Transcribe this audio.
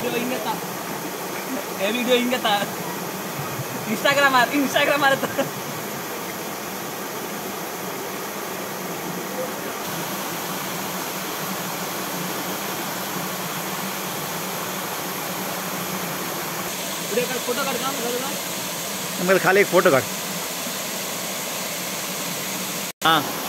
Video इंगता Instagram photo काढ का खाली एक फोटो काढ. हां